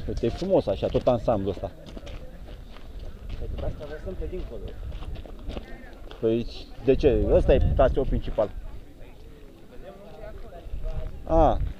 Uite, e frumos așa, tot ansamblul ăsta. Pentru asta vă sunt pe dincolo. Păi, de ce? Ăsta e traseul principal. A,